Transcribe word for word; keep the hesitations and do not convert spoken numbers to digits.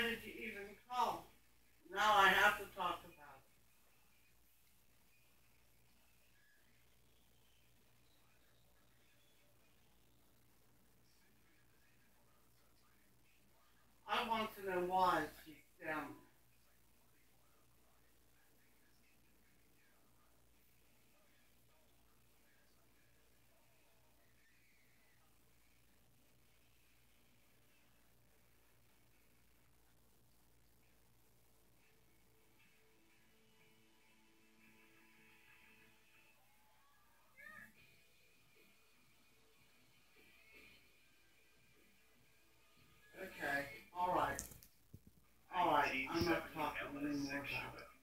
did you even call? Now I have to talk about it. I want to know why she's down there. Okay, alright. Alright, I'm not talking anymore about it.